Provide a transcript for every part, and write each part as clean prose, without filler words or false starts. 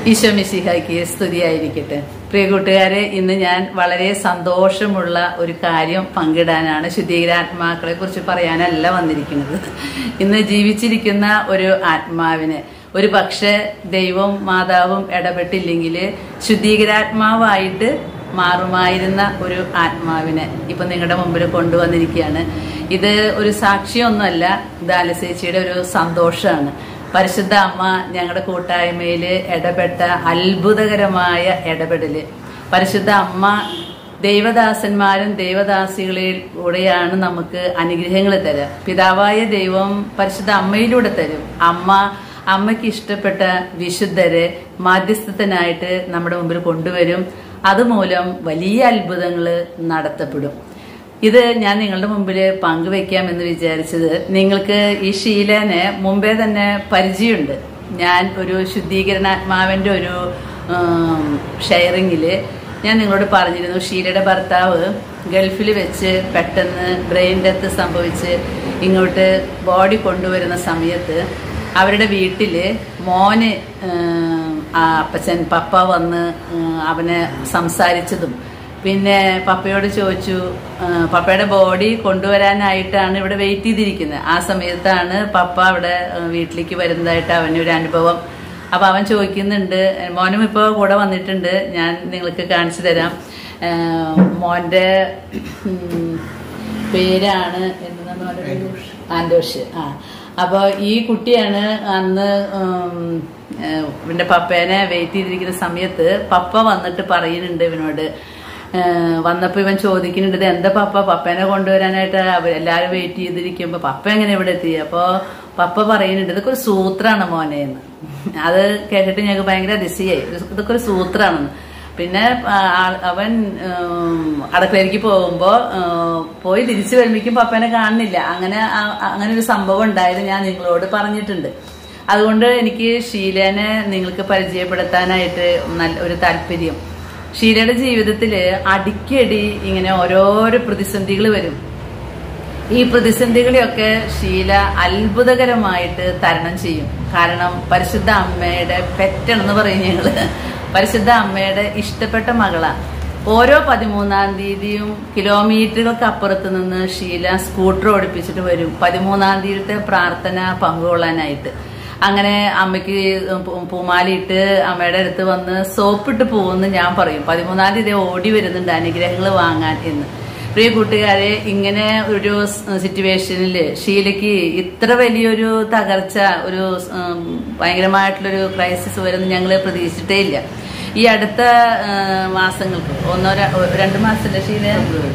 ഈശോ മിശിഹായ്ക്ക് സ്തുതിയായിരിക്കട്ടെ. പ്രിയ കൂട്ടുകാരെ, ഇന്ന് ഞാൻ വളരെ സന്തോഷമുള്ള ഒരു കാര്യം പങ്കിടാനാണ്. ശുദ്ധീകരാത്മാക്കളെ കുറിച്ച് പറയാനല്ല വന്നിരിക്കുന്നത്. ഇന്ന് ജീവിച്ചിരിക്കുന്ന ഒരു ആത്മാവിന് ഒരു പക്ഷെ ദൈവം മാതാവും ഇടപെട്ടില്ലെങ്കിൽ ശുദ്ധീകരാത്മാവായിട്ട് മാറുമായിരുന്ന ഒരു ആത്മാവിനെ ഇപ്പൊ നിങ്ങളുടെ മുമ്പിൽ കൊണ്ടുവന്നിരിക്കുകയാണ്. ഇത് ഒരു സാക്ഷിയൊന്നുമല്ല, ഇത് അലസേച്ചിയുടെ ഒരു സന്തോഷമാണ്. പരിശുദ്ധ അമ്മ ഞങ്ങളുടെ കൂട്ടായ്മയിൽ ഇടപെട്ട അത്ഭുതകരമായ ഇടപെടല്. പരിശുദ്ധ അമ്മ ദൈവദാസന്മാരും ദൈവദാസികളിലൂടെയാണ് നമുക്ക് അനുഗ്രഹങ്ങൾ തരാം. പിതാവായ ദൈവം പരിശുദ്ധ അമ്മയിലൂടെ തരും. അമ്മയ്ക്ക് ഇഷ്ടപ്പെട്ട വിശുദ്ധരെ മാധ്യസ്ഥനായിട്ട് നമ്മുടെ മുമ്പിൽ കൊണ്ടുവരും. അതുമൂലം വലിയ അത്ഭുതങ്ങൾ നടത്തപ്പെടും. ഇത് ഞാൻ നിങ്ങളുടെ മുമ്പിൽ പങ്കുവെക്കാമെന്ന് വിചാരിച്ചത്, നിങ്ങൾക്ക് ഈ ഷീലനെ മുമ്പേ തന്നെ പരിചയമുണ്ട്. ഞാൻ ഒരു ശുദ്ധീകരണാത്മാവിന്റെ ഒരു ഷെയറിങ്ങില് ഞാൻ നിങ്ങളോട് പറഞ്ഞിരുന്നു, ഷീലയുടെ ഭർത്താവ് ഗൾഫിൽ വെച്ച് പെട്ടെന്ന് ബ്രെയിൻ ഡെത്ത് സംഭവിച്ച് ഇങ്ങോട്ട് ബോഡി കൊണ്ടുവരുന്ന സമയത്ത് അവരുടെ വീട്ടില് മോന് അപ്പച്ചൻ പപ്പ വന്ന് അവനെ സംസാരിച്ചതും, പിന്നെ പപ്പയോട് ചോദിച്ചു, പപ്പയുടെ ബോഡി കൊണ്ടുവരാനായിട്ടാണ് ഇവിടെ വെയിറ്റ് ചെയ്തിരിക്കുന്നത്. ആ സമയത്താണ് പപ്പ അവിടെ വീട്ടിലേക്ക് വരുന്നതായിട്ട് അവനൊരു അനുഭവം. അപ്പൊ അവൻ ചോദിക്കുന്നുണ്ട്, മോനും ഇപ്പൊ കൂടെ വന്നിട്ടുണ്ട്, ഞാൻ നിങ്ങൾക്ക് കാണിച്ചു തരാം. മോന്റെ പേരാണ് ആൻഡോഷ്. അപ്പൊ ഈ കുട്ടിയാണ് അന്ന് ഇവന്റെ പപ്പേനെ വെയിറ്റ് ചെയ്തിരിക്കുന്ന സമയത്ത് പപ്പ വന്നിട്ട് പറയുന്നുണ്ട് ഇവനോട്. വന്നപ്പോ ഇവൻ ചോദിക്കുന്നുണ്ട്, ഇത് എന്താ പപ്പേനെ കൊണ്ടുവരാനായിട്ട് എല്ലാരും വെയിറ്റ് ചെയ്തിരിക്കുമ്പോ പപ്പ എങ്ങനെ ഇവിടെ എത്തി? അപ്പൊ പപ്പ പറയുന്നുണ്ട്, ഇതൊക്കെ ഒരു സൂത്രാണ് മോനെ എന്ന്. അത് കേട്ടിട്ട് ഞങ്ങൾക്ക് ഭയങ്കര അതിശയായി. ഇതൊക്കെ ഒരു സൂത്രാണെന്ന്. പിന്നെ അവൻ അടുക്കളയിലേക്ക് പോകുമ്പോ പോയി തിരിച്ചു വരുമ്പോഴേക്കും പപ്പേനെ കാണുന്നില്ല. അങ്ങനെ ഒരു സംഭവം ഉണ്ടായത് ഞാൻ നിങ്ങളോട് പറഞ്ഞിട്ടുണ്ട്. അതുകൊണ്ട് എനിക്ക് ഷീലേനെ നിങ്ങൾക്ക് പരിചയപ്പെടുത്താനായിട്ട് നല്ല ഒരു താല്പര്യം. ഷീലയുടെ ജീവിതത്തില് അടിക്കടി ഇങ്ങനെ ഓരോരോ പ്രതിസന്ധികൾ വരും. ഈ പ്രതിസന്ധികളെയൊക്കെ ഷീല അത്ഭുതകരമായിട്ട് തരണം ചെയ്യും. കാരണം പരിശുദ്ധ അമ്മയുടെ പെറ്റണെന്ന് പറയും ഞങ്ങള്. പരിശുദ്ധ അമ്മയുടെ ഇഷ്ടപ്പെട്ട മകളാ. ഓരോ 13-ാം തീയതിയും കിലോമീറ്ററുകൾക്ക് അപ്പുറത്ത് നിന്ന് ഷീല സ്കൂട്ടർ ഓടിപ്പിച്ചിട്ട് വരും 13-ാം തീയതിത്തെ പ്രാർത്ഥന പങ്കുകൊള്ളാനായിട്ട്. അങ്ങനെ അമ്മയ്ക്ക് പൂമാലിയിട്ട് അമ്മയുടെ അടുത്ത് വന്ന് സോപ്പിട്ട് പോകുമെന്ന് ഞാൻ പറയും. 13-ാം തീയതി ഓടി വരുന്നുണ്ട് അനുഗ്രഹങ്ങൾ വാങ്ങാൻ എന്ന്. പ്രിയ കൂട്ടുകാരെ, ഇങ്ങനെ ഒരു സിറ്റുവേഷനിൽ ഷീലയ്ക്ക് ഇത്ര വലിയൊരു തകർച്ച, ഒരു ഭയങ്കരമായിട്ടുള്ളൊരു ക്രൈസിസ് വരുന്ന ഞങ്ങൾ പ്രതീക്ഷിച്ചിട്ടേ ഇല്ല. ഈ അടുത്ത മാസങ്ങൾക്ക് 1-2 മാസത്തിന്റെ ഷീല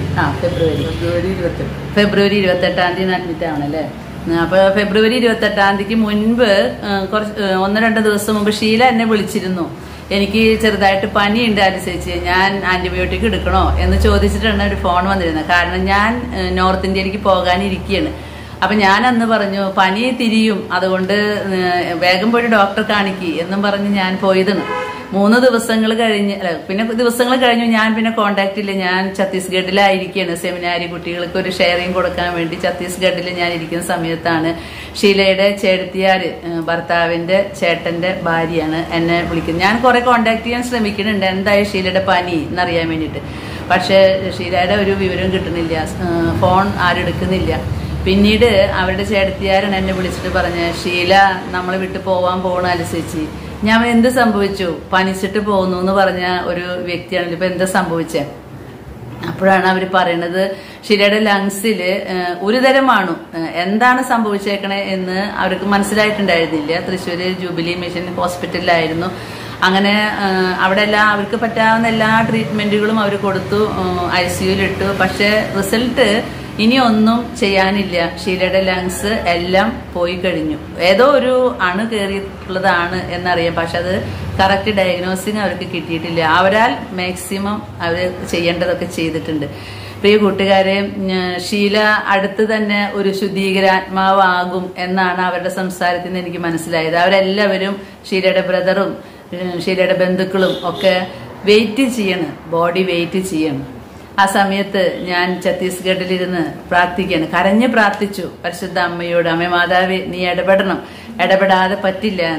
ഫെബ്രുവരി 28-ാം തീയതി അഡ്മിറ്റ് ആവണല്ലേ. അപ്പൊ ഫെബ്രുവരി 28-ാം തീയതിക്ക് മുൻപ് 1-2 ദിവസം മുമ്പ് ഷീല എന്നെ വിളിച്ചിരുന്നു. എനിക്ക് ചെറുതായിട്ട് പനിയുണ്ട് അനുസരിച്ച്, ഞാൻ ആന്റിബയോട്ടിക് എടുക്കണോ എന്ന് ചോദിച്ചിട്ടാണ് ഒരു ഫോൺ വന്നിരുന്നത്. കാരണം ഞാൻ നോർത്ത് ഇന്ത്യയിലേക്ക് പോകാനിരിക്കുകയാണ്. അപ്പൊ ഞാൻ അന്ന് പറഞ്ഞു, പനി തിരിയും, അതുകൊണ്ട് വേഗം പോയി ഡോക്ടറെ കാണിക്കി എന്നും പറഞ്ഞ് ഞാൻ പോയതാണ്. 3 ദിവസങ്ങൾ കഴിഞ്ഞ് ദിവസങ്ങൾ കഴിഞ്ഞു ഞാൻ പിന്നെ കോണ്ടാക്ട് ഇല്ല. ഞാൻ ഛത്തീസ്ഗഡിലായിരിക്കുകയാണ്. സെമിനാരി കുട്ടികൾക്ക് ഒരു ഷെയറിങ് കൊടുക്കാൻ വേണ്ടി ഛത്തീസ്ഗഡിൽ ഞാൻ ഇരിക്കുന്ന സമയത്താണ് ഷീലയുടെ ചേട്ടത്തിയാര്, ഭർത്താവിന്റെ ചേട്ടന്റെ ഭാര്യയാണ് എന്നെ വിളിക്കുന്നത്. ഞാൻ കുറെ കോണ്ടാക്ട് ചെയ്യാൻ ശ്രമിക്കുന്നുണ്ട്, എന്തായി ഷീലയുടെ പനി എന്നറിയാൻ വേണ്ടിയിട്ട്. പക്ഷെ ഷീലയുടെ ഒരു വിവരം കിട്ടുന്നില്ല, ഫോൺ ആരും എടുക്കുന്നില്ല. പിന്നീട് അവരുടെ ചേട്ടത്തിയാരാണ് എന്നെ വിളിച്ചിട്ട് പറഞ്ഞ, ഷീല നമ്മളെ വിട്ട് പോവാൻ പോകണ അനുസരിച്ച്. ഞാൻ എന്ത് സംഭവിച്ചു, പനിച്ചിട്ട് പോകുന്നു എന്ന് പറഞ്ഞ ഒരു വ്യക്തിയാണല്ലോ, ഇപ്പൊ എന്താ സംഭവിച്ചേ? അപ്പോഴാണ് അവർ പറയണത്, ഷീലയുടെ ലങ്സില് ഒരു തരമാണു, എന്താണ് സംഭവിച്ചേക്കണേ എന്ന് അവർക്ക് മനസ്സിലായിട്ടുണ്ടായിരുന്നില്ല. തൃശ്ശൂര് ജൂബിലി മിഷൻ ഹോസ്പിറ്റലിലായിരുന്നു. അങ്ങനെ അവിടെ അവർക്ക് പറ്റാവുന്ന എല്ലാ ട്രീറ്റ്മെന്റുകളും അവർ കൊടുത്തു, ICUലിട്ടു. പക്ഷെ റിസൾട്ട് ഇനി ഒന്നും ചെയ്യാനില്ല. ഷീലയുടെ ലങ്സ് എല്ലാം പോയി കഴിഞ്ഞു. ഏതോ ഒരു അണു കയറിയിട്ടുള്ളതാണ് എന്നറിയാം, പക്ഷെ അത് കറക്റ്റ് ഡയഗ്നോസിങ് അവർക്ക് കിട്ടിയിട്ടില്ല. അവരാൽ മാക്സിമം അവർ ചെയ്യേണ്ടതൊക്കെ ചെയ്തിട്ടുണ്ട്. പ്രിയ കൂട്ടുകാരെ, ഷീല അടുത്ത് തന്നെ ഒരു ശുദ്ധീകരാത്മാവാകും എന്നാണ് അവരുടെ സംസാരത്തിൽ നിന്ന് എനിക്ക് മനസ്സിലായത്. അവരെല്ലാവരും ഷീലയുടെ ബ്രദറും ഷീലയുടെ ബന്ധുക്കളും ഒക്കെ വെയിറ്റ് ചെയ്യണം, ബോഡി വെയിറ്റ് ചെയ്യണം. ആ സമയത്ത് ഞാൻ ഛത്തീസ്ഗഡിലിരുന്ന് പ്രാർത്ഥിക്കുകയാണ്, കരഞ്ഞ് പ്രാർത്ഥിച്ചു പരിശുദ്ധ അമ്മയോട്, അമ്മ മാതാവേ നീ ഇടപെടണം, ഇടപെടാതെ പറ്റില്ല എന്ന്.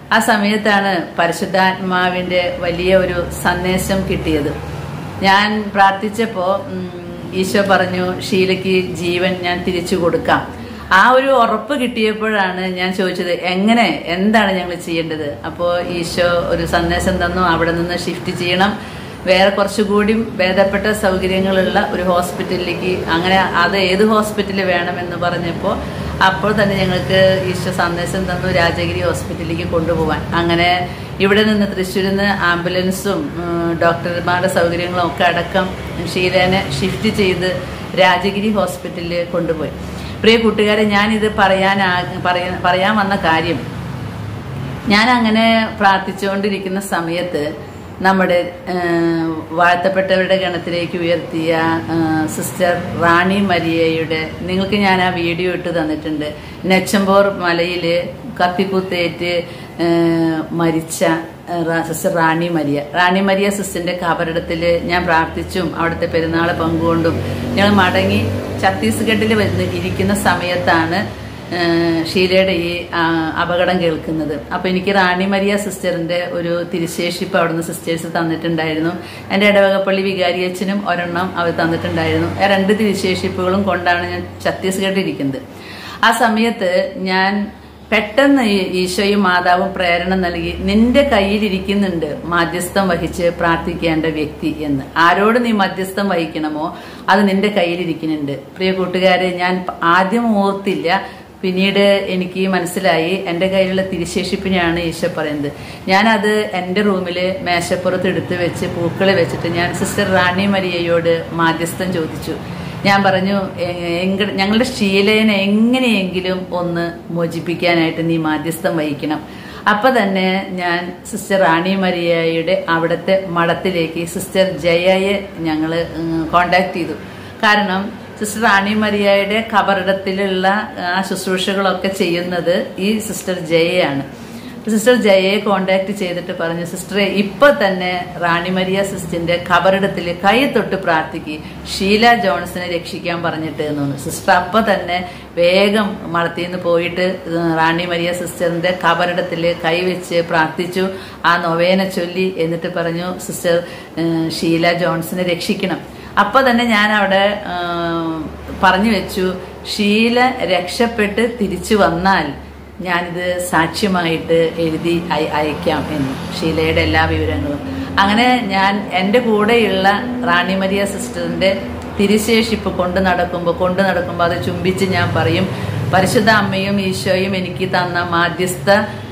ആ സമയത്താണ് പരിശുദ്ധാത്മാവിന്റെ വലിയ ഒരു സന്ദേശം കിട്ടിയത്. ഞാൻ പ്രാർത്ഥിച്ചപ്പോ ഈശോ പറഞ്ഞു, ഷീലയ്ക്ക് ജീവൻ ഞാൻ തിരിച്ചു കൊടുക്കാം. ആ ഒരു ഉറപ്പ് കിട്ടിയപ്പോഴാണ് ഞാൻ ചോദിച്ചത്, എന്താണ് ഞങ്ങൾ ചെയ്യേണ്ടത്? അപ്പോൾ ഈശോ ഒരു സന്ദേശം തന്നു, അവിടെ നിന്ന് ഷിഫ്റ്റ് ചെയ്യണം, വേറെ കുറച്ചുകൂടി ഭേദപ്പെട്ട സൗകര്യങ്ങളുള്ള ഒരു ഹോസ്പിറ്റലിലേക്ക്. അങ്ങനെ അത് ഏത് ഹോസ്പിറ്റൽ വേണമെന്ന് പറഞ്ഞപ്പോൾ അപ്പോൾ തന്നെ ഞങ്ങൾക്ക് ഈശോ സന്ദേശം തന്നു, രാജഗിരി ഹോസ്പിറ്റലിലേക്ക് കൊണ്ടുപോകാൻ. അങ്ങനെ ഇവിടെ നിന്ന് തൃശ്ശൂരിൽ നിന്ന് ആംബുലൻസും ഡോക്ടർമാരുടെ സൗകര്യങ്ങളും ഒക്കെ അടക്കം ഷീലേനെ ഷിഫ്റ്റ് ചെയ്ത് രാജഗിരി ഹോസ്പിറ്റലിൽ കൊണ്ടുപോയി. പ്രിയ കൂട്ടുകാരെ, ഞാനിത് പറയാൻ വന്ന കാര്യം, ഞാൻ അങ്ങനെ പ്രാർത്ഥിച്ചുകൊണ്ടിരിക്കുന്ന സമയത്ത് നമ്മുടെ വാഴ്ത്തപ്പെട്ടവരുടെ ഗണത്തിലേക്ക് ഉയർത്തിയ സിസ്റ്റർ റാണി മരിയയുടെ, നിങ്ങൾക്ക് ഞാൻ ആ വീഡിയോ ഇട്ട് തന്നിട്ടുണ്ട്. നെച്ചമ്പോർ മലയില് കത്തിക്കുത്തേറ്റ് മരിച്ച സിസ്റ്റർ റാണി മരിയ സിസ്റ്ററിന്റെ ഖബറിടത്തില് ഞാൻ പ്രാർത്ഥിച്ചും അവിടുത്തെ പെരുന്നാള് പങ്കുകൊണ്ടും ഞങ്ങൾ മടങ്ങി ഛത്തീസ്ഗഡിൽ വന്ന് ഇരിക്കുന്ന സമയത്താണ് ഷീലയുടെ ഈ അപകടം കേൾക്കുന്നത്. അപ്പൊ എനിക്ക് റാണി മരിയ സിസ്റ്ററിന്റെ ഒരു തിരുശേഷിപ്പ് അവിടുന്ന് സിസ്റ്റേഴ്സ് തന്നിട്ടുണ്ടായിരുന്നു. എന്റെ ഇടവകപ്പള്ളി വികാരിയച്ഛനും ഒരെണ്ണം അവർ തന്നിട്ടുണ്ടായിരുന്നു. 2 തിരുശേഷിപ്പുകളും കൊണ്ടാണ് ഞാൻ ഛത്തീസ്ഗഡിൽ ഇരിക്കുന്നത്. ആ സമയത്ത് ഞാൻ പെട്ടെന്ന് ഈശോയും മാതാവും പ്രേരണ നൽകി, നിന്റെ കയ്യിലിരിക്കുന്നുണ്ട് മാധ്യസ്ഥം വഹിച്ച് പ്രാർത്ഥിക്കേണ്ട വ്യക്തി എന്ന്. ആരോട് നീ മധ്യസ്ഥം വഹിക്കണമോ അത് നിന്റെ കയ്യിലിരിക്കുന്നുണ്ട്. പ്രിയ കൂട്ടുകാരെ, ഞാൻ ആദ്യം ഓർത്തില്ല, പിന്നീട് എനിക്ക് മനസ്സിലായി എന്റെ കയ്യിലുള്ള തിരുശേഷിപ്പിനെയാണ് ഈശോ പറയുന്നത്. ഞാനത് എന്റെ റൂമില് മേശപ്പുറത്ത് എടുത്തു വെച്ച് പൂക്കള് വെച്ചിട്ട് ഞാൻ സിസ്റ്റർ റാണി മരിയയോട് മാധ്യസ്ഥം ചോദിച്ചു. ഞാൻ പറഞ്ഞു, ഞങ്ങളുടെ ഷീലേനെ എങ്ങനെയെങ്കിലും ഒന്ന് മോചിപ്പിക്കാനായിട്ട് നീ മാധ്യസ്ഥം വഹിക്കണം. അപ്പൊ തന്നെ ഞാൻ സിസ്റ്റർ റാണി മരിയയുടെ അവിടുത്തെ മഠത്തിലേക്ക് സിസ്റ്റർ ജയയെ ഞങ്ങള് കോണ്ടാക്ട് ചെയ്തു. കാരണം സിസ്റ്റർ റാണി മരിയയുടെ ഖബറിടത്തിലുള്ള ആ ശുശ്രൂഷകളൊക്കെ ചെയ്യുന്നത് ഈ സിസ്റ്റർ ജയയാണ്. സിസ്റ്റർ ജയയെ കോണ്ടാക്ട് ചെയ്തിട്ട് പറഞ്ഞു, സിസ്റ്ററെ ഇപ്പൊ തന്നെ റാണി മരിയ സിസ്റ്ററിന്റെ ഖബറിടത്തിൽ കൈ തൊട്ട് പ്രാർത്ഥിക്ക്, ഷീല ജോൺസിനെ രക്ഷിക്കാൻ പറഞ്ഞിട്ട് എന്ന്. സിസ്റ്റർ അപ്പൊ തന്നെ വേഗം മഠത്തിന്ന് പോയിട്ട് റാണി മരിയ സിസ്റ്ററിന്റെ ഖബറിടത്തിൽ കൈവച്ച് പ്രാർത്ഥിച്ചു, ആ നൊവേന ചൊല്ലി. എന്നിട്ട് പറഞ്ഞു, സിസ്റ്റർ ഷീല ജോൺസിനെ രക്ഷിക്കണം. അപ്പൊ തന്നെ ഞാൻ അവിടെ പറഞ്ഞു വെച്ചു, ഷീല രക്ഷപ്പെട്ട് തിരിച്ചു വന്നാൽ ഞാനിത് സാക്ഷ്യമായിട്ട് എഴുതി അയക്കാം എന്ന്, ഷീലയുടെ എല്ലാ വിവരങ്ങളും. അങ്ങനെ ഞാൻ എൻ്റെ കൂടെയുള്ള റാണി മരിയ സിസ്റ്ററിന്റെ തിരുശേഷിപ്പ് കൊണ്ടു നടക്കുമ്പോൾ അത് ചുംബിച്ച് ഞാൻ പറയും, പരിശുദ്ധ അമ്മയും ഈശോയും എനിക്ക് തന്ന മാധ്യസ്ഥ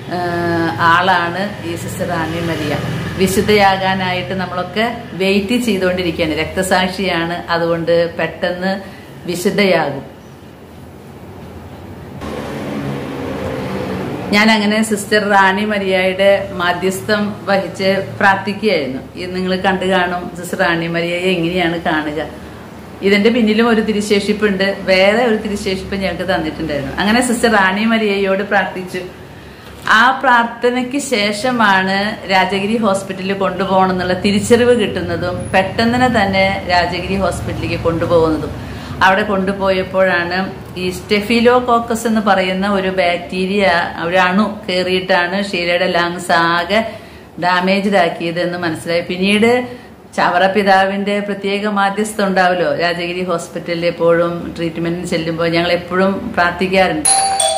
ആളാണ് ഈ സിസ്റ്റർ റാണി മരിയ. വിശുദ്ധയാകാനായിട്ട് നമ്മളൊക്കെ വെയിറ്റ് ചെയ്തുകൊണ്ടിരിക്കുകയാണ്. രക്തസാക്ഷിയാണ്, അതുകൊണ്ട് പെട്ടെന്ന് വിശുദ്ധയാകും. ഞാൻ അങ്ങനെ സിസ്റ്റർ റാണി മരിയയുടെ മാധ്യസ്ഥം വഹിച്ച് പ്രാർത്ഥിക്കുകയായിരുന്നു. ഇത് നിങ്ങൾ കണ്ടു കാണും, സിസ്റ്റർ റാണി മരിയയെ എങ്ങനെയാണ് കാണുക. ഇതിന്റെ പിന്നിലും ഒരു തിരുശേഷിപ്പുണ്ട്, വേറെ ഒരു തിരുശേഷിപ്പ് ഞങ്ങൾക്ക് തന്നിട്ടുണ്ടായിരുന്നു. അങ്ങനെ സിസ്റ്റർ റാണി മരിയയോട് പ്രാർത്ഥിച്ചു. ആ പ്രാർത്ഥനയ്ക്ക് ശേഷമാണ് രാജഗിരി ഹോസ്പിറ്റലിൽ കൊണ്ടുപോകണം എന്നുള്ള തിരിച്ചറിവ് കിട്ടുന്നതും പെട്ടെന്ന് തന്നെ രാജഗിരി ഹോസ്പിറ്റലിലേക്ക് കൊണ്ടുപോകുന്നതും. അവിടെ കൊണ്ടുപോയപ്പോഴാണ് ഈ സ്റ്റെഫിലോകോക്കസ് എന്ന് പറയുന്ന ഒരു ബാക്ടീരിയ, ഒരു അണു കയറിയിട്ടാണ് ഷീലയുടെ ലങ്സ് ആകെ ഡാമേജ്ഡ് ആക്കിയത് എന്ന് മനസ്സിലായി. പിന്നീട് ചവറ പിതാവിന്റെ പ്രത്യേക മാധ്യസ്ഥം ഉണ്ടാവല്ലോ രാജഗിരി ഹോസ്പിറ്റലിൽ. എപ്പോഴും ട്രീറ്റ്മെന്റിന് ചെല്ലുമ്പോൾ ഞങ്ങൾ എപ്പോഴും പ്രാർത്ഥിക്കാറുണ്ട്.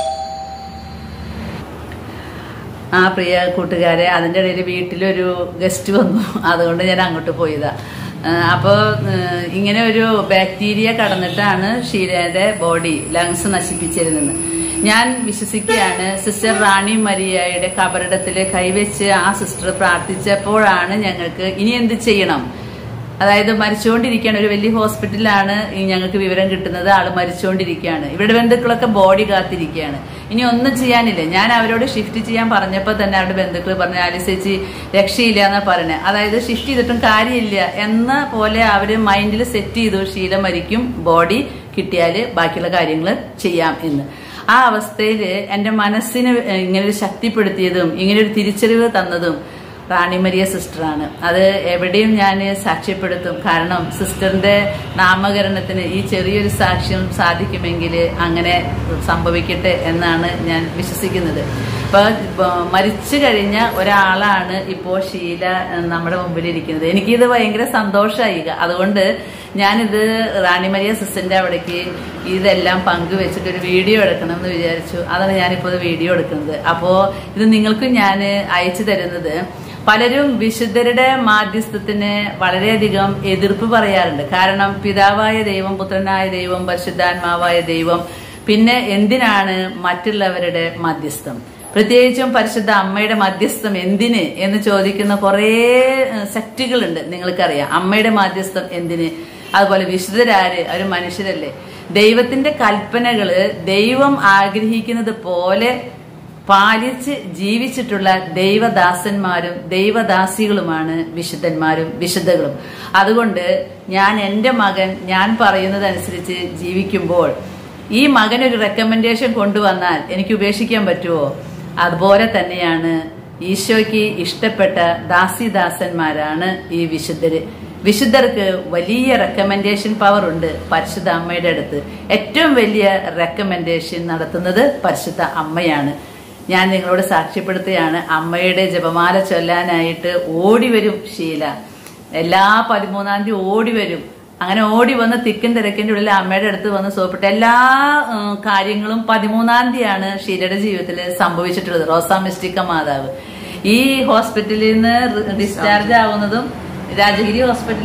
ആ പ്രിയ കൂട്ടുകാരെ, അതിന്റെ ഇടയിൽ വീട്ടിലൊരു ഗസ്റ്റ് വന്നു, അതുകൊണ്ട് ഞാൻ അങ്ങോട്ട് പോയതാ. അപ്പോ ഇങ്ങനെ ഒരു ബാക്ടീരിയ കടന്നിട്ടാണ് ഷീലയുടെ ബോഡി ലങ്സ് നശിപ്പിച്ചിരുന്നത്. ഞാൻ വിശ്വസിക്കുകയാണ്, സിസ്റ്റർ റാണി മരിയയുടെ ഖബറിടത്തില് കൈവച്ച് ആ സിസ്റ്റർ പ്രാർത്ഥിച്ചപ്പോഴാണ് ഞങ്ങൾക്ക് ഇനി എന്ത് ചെയ്യണം, അതായത് മരിച്ചുകൊണ്ടിരിക്കുകയാണ്, ഒരു വലിയ ഹോസ്പിറ്റലിലാണ് ഞങ്ങൾക്ക് വിവരം കിട്ടുന്നത്, ആള് മരിച്ചുകൊണ്ടിരിക്കുകയാണ്, ഇവരുടെ ബന്ധുക്കളൊക്കെ ബോഡി കാത്തിരിക്കുകയാണ്, ഇനി ഒന്നും ചെയ്യാനില്ല. ഞാൻ അവരോട് ഷിഫ്റ്റ് ചെയ്യാൻ പറഞ്ഞപ്പോൾ തന്നെ അവരുടെ ബന്ധുക്കൾ പറഞ്ഞു, ആലിസേച്ചി രക്ഷയില്ല എന്നാ പറഞ്ഞത്. അതായത് ഷിഫ്റ്റ് ചെയ്തിട്ടും കാര്യമില്ല എന്ന പോലെ അവര് മൈൻഡിൽ സെറ്റ് ചെയ്തു, ഷീല മരിക്കും, ബോഡി കിട്ടിയാല് ബാക്കിയുള്ള കാര്യങ്ങൾ ചെയ്യാം എന്ന്. ആ അവസ്ഥയിൽ എന്റെ മനസ്സിന് ഇങ്ങനൊരു ശക്തിപ്പെടുത്തിയതും ഇങ്ങനൊരു തിരിച്ചറിവ് തന്നതും റാണി മരിയ സിസ്റ്ററാണ്. അത് എവിടെയും ഞാൻ സാക്ഷ്യപ്പെടുത്തും. കാരണം സിസ്റ്ററിന്റെ നാമകരണത്തിന് ഈ ചെറിയൊരു സാക്ഷ്യം സാധിക്കുമെങ്കിൽ അങ്ങനെ സംഭവിക്കട്ടെ എന്നാണ് ഞാൻ വിശ്വസിക്കുന്നത്. അപ്പൊ മരിച്ചു കഴിഞ്ഞ ഒരാളാണ് ഇപ്പോ ഷീല നമ്മുടെ മുമ്പിലിരിക്കുന്നത്. എനിക്കിത് ഭയങ്കര സന്തോഷമായി. അതുകൊണ്ട് ഞാനിത് റാണി മരിയ സിസ്റ്ററിന്റെ അവിടേക്ക് ഇതെല്ലാം പങ്കുവെച്ചിട്ട് ഒരു വീഡിയോ എടുക്കണം എന്ന് വിചാരിച്ചു. അതാണ് ഞാനിപ്പോൾ വീഡിയോ എടുക്കുന്നത്. അപ്പോ ഇത് നിങ്ങൾക്ക് ഞാൻ അയച്ചു തരുന്നത്, പലരും വിശുദ്ധരുടെ മാധ്യസ്ഥത്തിന് വളരെയധികം എതിർപ്പ് പറയാറുണ്ട്. കാരണം പിതാവായ ദൈവം, പുത്രനായ ദൈവം, പരിശുദ്ധാത്മാവായ ദൈവം, പിന്നെ എന്തിനാണ് മറ്റുള്ളവരുടെ മധ്യസ്ഥം, പ്രത്യേകിച്ചും പരിശുദ്ധ അമ്മയുടെ മധ്യസ്ഥം എന്തിന് എന്ന് ചോദിക്കുന്ന കുറേ സെക്റ്റുകളുണ്ട്. നിങ്ങൾക്കറിയാം അമ്മയുടെ മധ്യസ്ഥം എന്തിന്. അതുപോലെ വിശുദ്ധരാര്, അവർ മനുഷ്യരല്ലേ. ദൈവത്തിന്റെ കൽപ്പനകള് ദൈവം ആഗ്രഹിക്കുന്നത് പോലെ പാലിച്ച് ജീവിച്ചിട്ടുള്ള ദൈവദാസന്മാരും ദൈവദാസികളുമാണ് വിശുദ്ധന്മാരും വിശുദ്ധകളും. അതുകൊണ്ട് ഞാൻ എന്റെ മകൻ ഞാൻ പറയുന്നതനുസരിച്ച് ജീവിക്കുമ്പോൾ ഈ മകനൊരു റെക്കമെൻഡേഷൻ കൊണ്ടുവന്നാൽ എനിക്ക് ഉപേക്ഷിക്കാൻ പറ്റുമോ? അതുപോലെ തന്നെയാണ് ഈശോയ്ക്ക് ഇഷ്ടപ്പെട്ട ദാസിദാസന്മാരാണ് ഈ വിശുദ്ധര്. വിശുദ്ധർക്ക് വലിയ റെക്കമെൻഡേഷൻ പവർ ഉണ്ട് പരിശുദ്ധ അമ്മയുടെ അടുത്ത്. ഏറ്റവും വലിയ റെക്കമെൻഡേഷൻ നടത്തുന്നത് പരിശുദ്ധ അമ്മയാണ്. ഞാൻ നിങ്ങളോട് സാക്ഷ്യപ്പെടുത്തുകയാണ്, അമ്മയുടെ ജപമാല ചൊല്ലാനായിട്ട് ഓടി വരും ഷീല. എല്ലാ 13-ാം തീയതി ഓടി വരും. അങ്ങനെ ഓടി വന്ന് തിക്കും തിരക്കിന്റെ ഉള്ളിൽ അമ്മയുടെ അടുത്ത് വന്ന് സോപ്പിട്ട് എല്ലാ കാര്യങ്ങളും 13-ാം തീയതിയാണ് ഷീലയുടെ ജീവിതത്തിൽ സംഭവിച്ചിട്ടുള്ളത്. റോസാ മിസ്റ്റിക്ക മാതാവ് ഈ ഹോസ്പിറ്റലിൽ നിന്ന് ഡിസ്ചാർജ് ആവുന്നതും, രാജഗിരി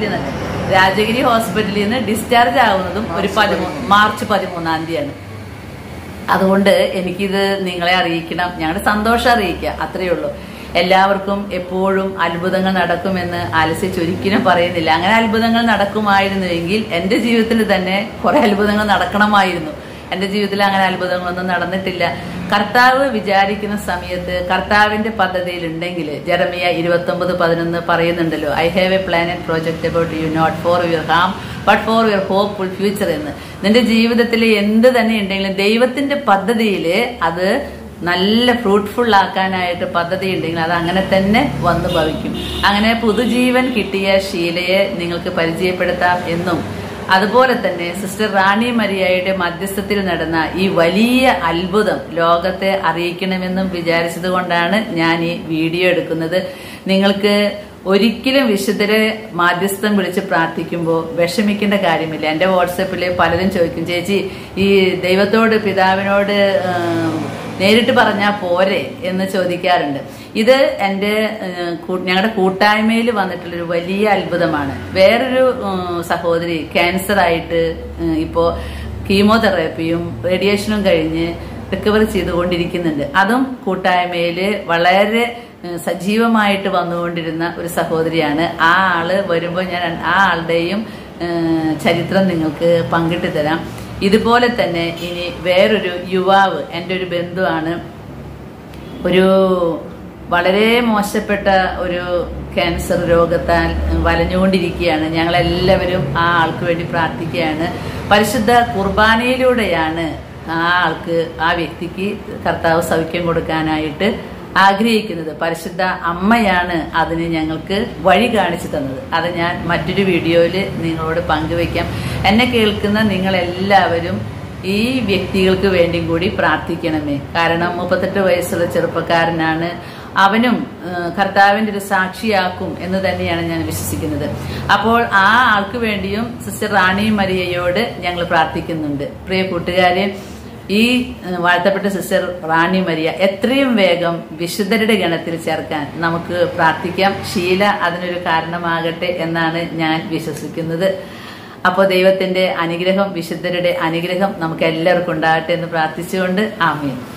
ഹോസ്പിറ്റലിൽ നിന്ന് ഡിസ്ചാർജ് ആവുന്നതും ഒരു മാർച്ച് 13-ാം തീയതിയാണ്. അതുകൊണ്ട് എനിക്കിത് നിങ്ങളെ അറിയിക്കണം, ഞങ്ങളുടെ സന്തോഷം അറിയിക്കുക, അത്രയേ ഉള്ളൂ. എല്ലാവർക്കും എപ്പോഴും അത്ഭുതങ്ങൾ നടക്കുമെന്ന് ആലസ്യച്ച് ഒരിക്കലും പറയുന്നില്ല. അങ്ങനെ അത്ഭുതങ്ങൾ നടക്കുമായിരുന്നുവെങ്കിൽ എന്റെ ജീവിതത്തിൽ തന്നെ കുറെ അത്ഭുതങ്ങൾ നടക്കണമായിരുന്നു. എന്റെ ജീവിതത്തിൽ അങ്ങനെ അത്ഭുതങ്ങളൊന്നും നടന്നിട്ടില്ല. കർത്താവ് വിചാരിക്കുന്ന സമയത്ത് കർത്താവിന്റെ പദ്ധതിയിൽ ഉണ്ടെങ്കിൽ, ജെറമിയ 29:11 പറയുന്നുണ്ടല്ലോ, I have a plan and project about you, not for your harm but for your hopeful future എന്ന്. നിന്റെ ജീവിതത്തിൽ എന്ത് തന്നെ ഉണ്ടെങ്കിലും ദൈവത്തിന്റെ പദ്ധതിയിൽ അത് നല്ല ഫ്രൂട്ട്ഫുൾ ആക്കാനായിട്ട് പദ്ധതി ഉണ്ടെങ്കിൽ അത് അങ്ങനെ തന്നെ വന്നു ഭവിക്കും. അങ്ങനെ പുതുജീവൻ കിട്ടിയ ഷീലയെ നിങ്ങൾക്ക് പരിചയപ്പെടുത്താം എന്നും, അതുപോലെ തന്നെ സിസ്റ്റർ റാണി മരിയയുടെ മധ്യസ്ഥത്തിൽ നടന്ന ഈ വലിയ അത്ഭുതം ലോകത്തെ അറിയിക്കണമെന്നും വിചാരിച്ചത് കൊണ്ടാണ് ഞാൻ ഈ വീഡിയോ എടുക്കുന്നത്. നിങ്ങൾക്ക് ഒരിക്കലും വിശുദ്ധരെ മാധ്യസ്ഥം വിളിച്ച് പ്രാർത്ഥിക്കുമ്പോൾ വിഷമിക്കേണ്ട കാര്യമില്ല. എന്റെ വാട്സപ്പിൽ പലരും ചോദിക്കും, ചേച്ചി ഈ ദൈവത്തോട് പിതാവിനോട് നേരിട്ട് പറഞ്ഞാൽ പോരെ എന്ന് ചോദിക്കാറുണ്ട്. ഇത് ഞങ്ങളുടെ കൂട്ടായ്മയിൽ വന്നിട്ടുള്ളൊരു വലിയ അത്ഭുതമാണ്. വേറൊരു സഹോദരി ക്യാൻസർ ആയിട്ട് ഇപ്പോ കീമോതെറാപ്പിയും റേഡിയേഷനും കഴിഞ്ഞ് റിക്കവർ ചെയ്തുകൊണ്ടിരിക്കുന്നുണ്ട്. അതും കൂട്ടായ്മയില് വളരെ സജീവമായിട്ട് വന്നുകൊണ്ടിരുന്ന ഒരു സഹോദരിയാണ്. ആ ആള് വരുമ്പോൾ ഞാൻ ആ ആളുടെയും ചരിത്രം നിങ്ങൾക്ക് പങ്കിട്ട് തരാം. ഇതുപോലെ തന്നെ ഇനി വേറൊരു യുവാവ്, എൻ്റെ ഒരു ബന്ധുവാണ്, ഒരു വളരെ മോശപ്പെട്ട ഒരു ക്യാൻസർ രോഗത്താൽ വലഞ്ഞുകൊണ്ടിരിക്കുകയാണ്. ഞങ്ങളെല്ലാവരും ആ ആൾക്ക് വേണ്ടി പ്രാർത്ഥിക്കുകയാണ്. പരിശുദ്ധ കുർബാനയിലൂടെയാണ് ആ ആൾക്ക്, ആ വ്യക്തിക്ക് കർത്താവ് സൗഖ്യം കൊടുക്കാനായിട്ട് ആഗ്രഹിക്കുന്നത്. പരിശുദ്ധ അമ്മയാണ് അതിന് ഞങ്ങൾക്ക് വഴി കാണിച്ചു തന്നത്. അത് ഞാൻ മറ്റൊരു വീഡിയോയിൽ നിങ്ങളോട് പങ്കുവെക്കാം. എന്നെ കേൾക്കുന്ന നിങ്ങളെല്ലാവരും ഈ വ്യക്തികൾക്ക് വേണ്ടിയും കൂടി പ്രാർത്ഥിക്കണമേ. കാരണം 38 വയസ്സുള്ള ചെറുപ്പക്കാരനാണ്. അവനും കർത്താവിന്റെ ഒരു സാക്ഷിയാക്കും എന്ന് തന്നെയാണ് ഞാൻ വിശ്വസിക്കുന്നത്. അപ്പോൾ ആ ആൾക്ക് വേണ്ടിയും സിസ്റ്റർ റാണി മരിയയോട് ഞങ്ങൾ പ്രാർത്ഥിക്കുന്നുണ്ട്. പ്രിയ കൂട്ടുകാരെ, ഈ വാഴ്ത്തപ്പെട്ട സിസ്റ്റർ റാണി മരിയ എത്രയും വേഗം വിശുദ്ധരുടെ ഗണത്തിൽ ചേർക്കാൻ നമുക്ക് പ്രാർത്ഥിക്കാം. ഷീല അതിനൊരു കാരണമാകട്ടെ എന്നാണ് ഞാൻ വിശ്വസിക്കുന്നത്. അപ്പോൾ ദൈവത്തിന്റെ അനുഗ്രഹം, വിശുദ്ധരുടെ അനുഗ്രഹം നമുക്ക് എല്ലാവർക്കും ഉണ്ടാകട്ടെ എന്ന് പ്രാർത്ഥിച്ചുകൊണ്ട് ആമേൻ.